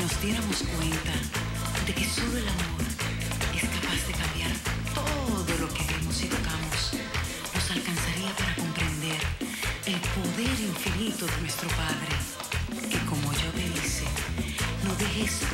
nos diéramos cuenta de que solo el amor es capaz de cambiar todo lo que vemos y tocamos, nos alcanzaría para comprender el poder infinito de nuestro Padre, que como yo te dice, no dejes